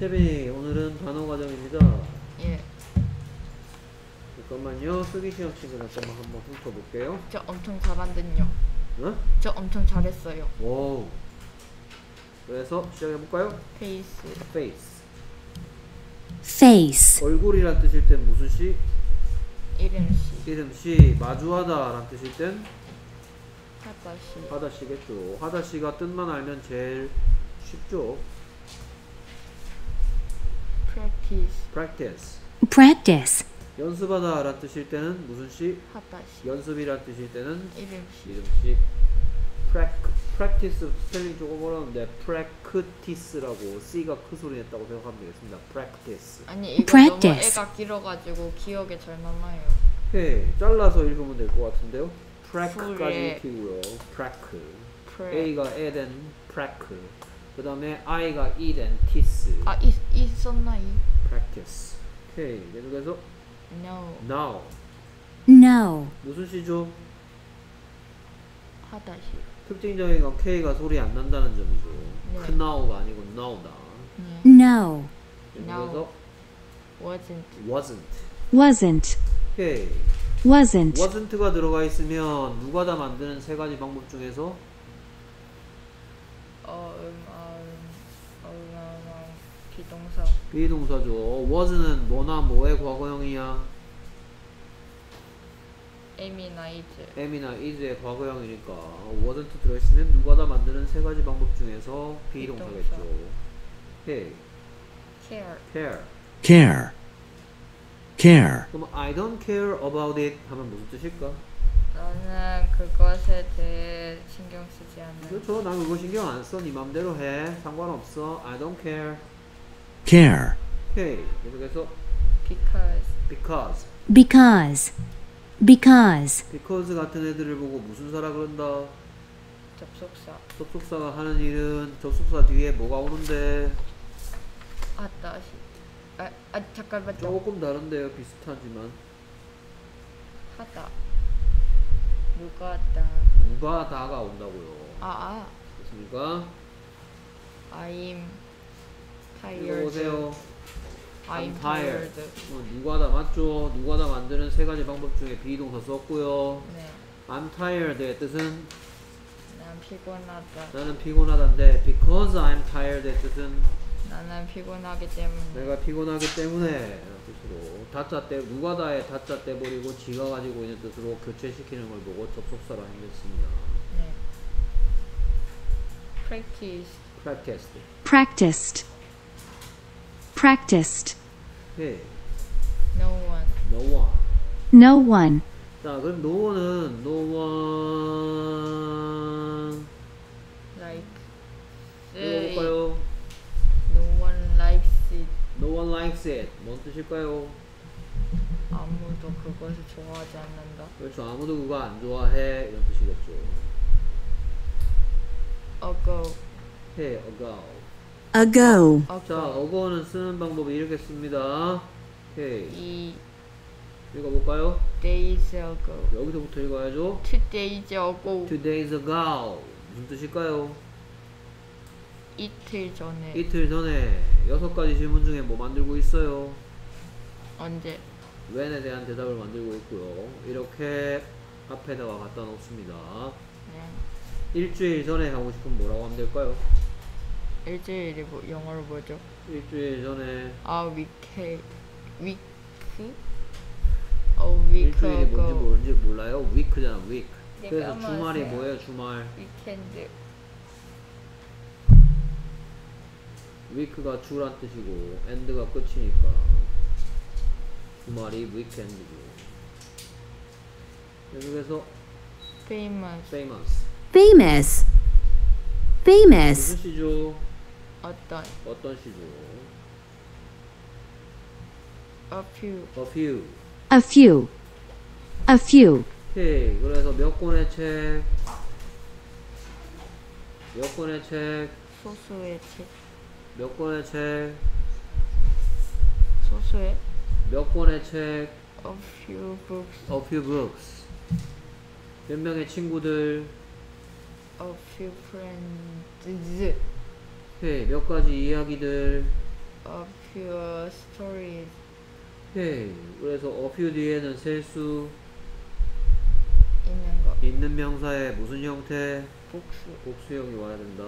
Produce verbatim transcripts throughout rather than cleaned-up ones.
채빈이 오늘은 단어 과정입니다. 예. 잠깐만요. 쓰기 시험 친구 잠깐만 한번 훑어볼게요. 저 엄청 잘한댔요. 어? 저 엄청 잘했어요. 오. 그래서 시작해볼까요? 페이스. face. face, 얼굴이란 뜻일 땐 무슨 시? 이름씨. 이름 시. 마주하다 란 뜻일 땐 하다시. 하다시겠죠. 하다시가 뜻만 알면 제일 쉽죠. practice. practice. practice, 연습하다 란 뜻일 때는 무슨 시? 하다시. 연습이란 뜻일 때는 이름씨. 이름씩. prac, practice 스펠링 조금 어려운데 practice라고 C가 크 소리 냈다고 생각하면 되겠습니다. practice. 아니 이거 Practice. 너무 애가 길어가지고 기억에 잘 남아요. 네, 잘라서 읽으면 될 것 같은데요. prac까지 풀에. 익히고요. prac. Pre. A가 에 된 prac. 그 다음에 I가 이 된 tice. 아 이, 있었나 이? practice. 오케이. 계속해서 No. now. no, 무슨 시죠? 하다시. 특징적인 건 K가 소리 안 난다는 점이죠. 네. 큰 now가 아니고 now다. 네. no, 계속해서 wasn't. wasn't. wasn't, 오케이. wasn't, wasn't가 들어가 있으면 누가 다 만드는 세 가지 방법 중에서 어, 음, 아, 음, 어, 음, 아, 음, 비동사. 비동사죠. was는 뭐나 뭐의 과거형이야? am이나 is. am이나 is의 과거형이니까 wasn't 들어있으면 누가 다 만드는 세 가지 방법 중에서 비동사겠죠. 오케이. care. care. care, care, 그럼 I don't care about it 하면 무슨 뜻일까? 나는 그것에 대해 신경 쓰지 않는. 그렇죠. 난 그거 신경 안 써. 네 맘대로 해. 상관없어. I don't care. care, 오케이. 계속해서 because. because. because, because, because 같은 애들을 보고 무슨 사라 그런다? 접속사. 접속사가 하는 일은 접속사 뒤에 뭐가 오는데 아 다시. 아, 아 잠깐만. 좀 조금 다른데요. 비슷하지만 하다. 누가 하다. 누가 다가 온다고요. 아, 아. 됐습니까? I'm tired. 읽어보세요. I'm I'm tired. tired. 어, 누가 다 맞죠? 누가 다 만드는 세 가지 방법 중에 비동사 썼고요. 네. I'm tired의 뜻은 난 피곤하다. 나는 피곤하다인데 because I'm tired의 뜻은 나는 피곤하기 때문에. 내가 피곤하기 때문에 라는 뜻으로 다짜 떼 누가 다의 다짜 떼버리고 지가 가지고 있는 뜻으로 교체시키는 걸 보고 접속사로 행했습니다. 네. practice. practiced. practiced, practiced, 오케이. no one. no one. no one, 자, 그럼 no one은 no one like. 읽어볼까요? No one likes it. no one likes it. 뭔 뜻일까요? 아무도 그것을 좋아하지 않는다. 그렇죠. 아무도 그거 안 좋아해 이런 뜻이겠죠. ago. 해, ago. ago, 자, ago는 쓰는 방법이 이렇게 씁니다. 오케이. 이 읽어볼까요? days ago. 여기서부터 읽어야죠. two days ago. two days ago. 무슨 뜻일까요? 이틀 전에. 이틀 전에 여섯 가지 질문 중에 뭐 만들고 있어요? 언제? when에 대한 대답을 만들고 있고요. 이렇게 앞에다가 갖다 놓습니다. 네. 일주일 전에 하고 싶으면 뭐라고 하면 될까요? 일주일이 뭐 영어로 뭐죠? 일주일 전에 아 week. week? a week 일주일이 뭔지 ago. 모르는지 몰라요? week잖아, week. 네, 그래서 주말이 까먹었어요. 뭐예요, 주말? weekend. week가 주란 뜻이고 end가 끝이니까 주말이 weekend이고. 계속해서 famous. famous. famous, famous, 무슨 시죠? 어떤. 어떤 시죠? a few. a few. a few, a few, 오케이. 그래서 몇 권의 책? 몇 권의 책? 소수의 책. 몇 권의 책? 소수의 몇 권의 책? a few books. a few books. 몇 명의 친구들? a few friends. 오케이. 몇 가지 이야기들? a few stories. 오케이. 그래서 a few 뒤에는 셀 수 있는 거. 있는 명사의 무슨 형태? 복수. 복수형이 와야 된다.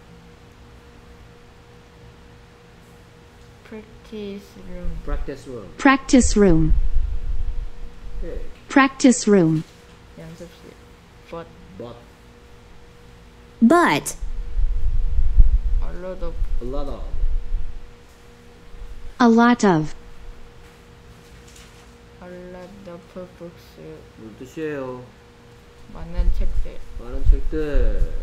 practice room. practice room. Practice room. 오케이. Practice room. 연습실. but but But a lot of a lot of a lot of a lot of books. 무슨 뜻이에요? 많은 책들. 많은 책들.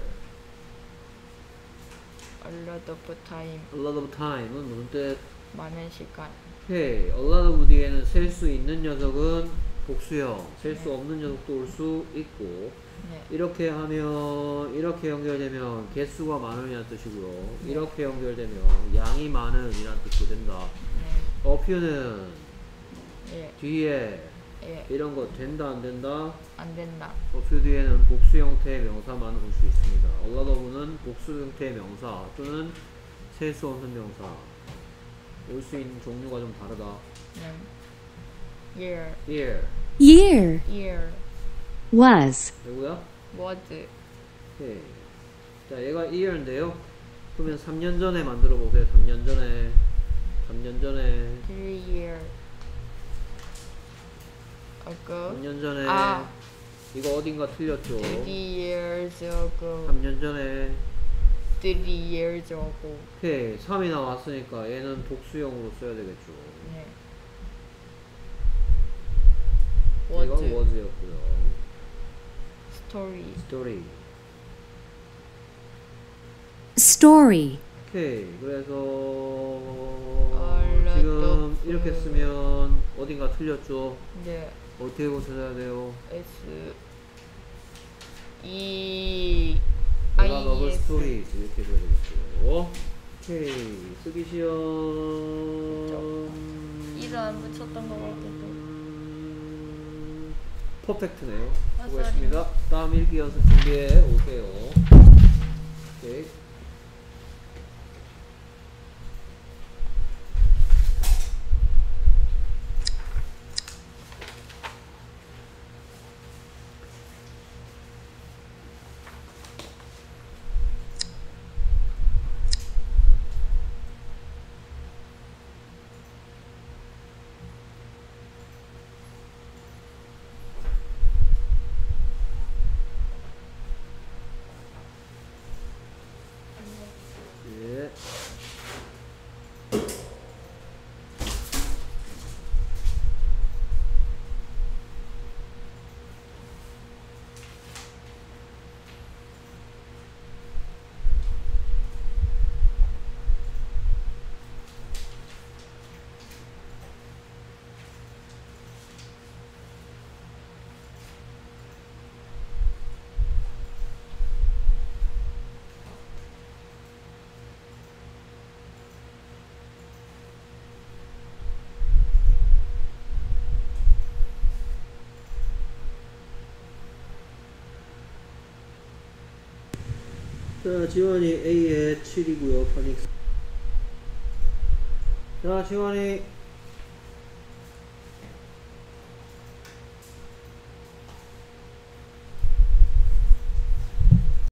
a lot of time. a lot of time은 무슨 뜻? 많은 시간. 오케이. a lot of 뒤에는 셀 수 있는 녀석은 복수형, 셀 수 네. 없는 녀석도 올 수 있고, 네. 이렇게 하면 이렇게 연결되면 개수가 많으냐는 뜻이고요. 네. 이렇게 연결되면 양이 많은 이란 뜻도 된다. 네. a few는 예. 뒤에 예. 이런 거 된다 안 된다? 안 된다. a few 뒤에는 복수 형태의 명사만 올 수 있습니다. a lot of는 복수 형태의 명사 또는 셀 수 없는 명사 올 수 있는 종류가 좀 다르다. 네. year. year year year. was 누구야? was. 오케이. 자, 얘가 year인데요. 그러면 삼 년 전에 만들어 보세요. 삼 년 전에. 삼 년 전에. three year ago. 삼 년 전에. 아. 이거 어딘가 틀렸죠. three years ago. 삼 년 전에. three years ago. 오케이. 삼이 나왔으니까 얘는 복수형으로 써야 되겠죠. 네. 이건 was. was였고요. story. story. story 오케이. 그래서 A lot 지금 of 이렇게 쓰면 어딘가 틀렸죠. 네. 어떻게 고쳐야 돼요? S E A I lot of S. stories 이렇게 돼야 되겠죠. 오케이. 쓰기 시험. 이도 안 붙였던 것 같은데. 음, 퍼펙트네요. 아, 수고했습니다. 다음 일기 연습 준비해 오세요. 오케이. 예. 자, 지원이 A에 칠이고요. 파닉스. 자, 지원이